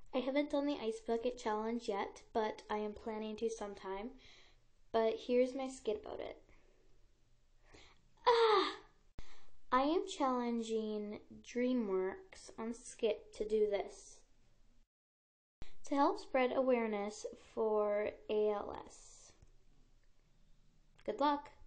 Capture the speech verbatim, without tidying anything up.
I haven't done the ice bucket challenge yet, but I am planning to sometime. But here's my skit about it. Ah! I am challenging DreamWorks on Skit to do this, to help spread awareness for A L S. Good luck!